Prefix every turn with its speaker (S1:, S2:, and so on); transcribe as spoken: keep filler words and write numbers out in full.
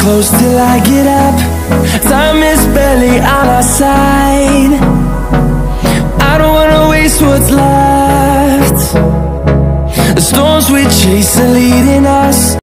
S1: close till I get up. Time is barely on our side. I don't wanna waste what's left. The storms we chase are leading us.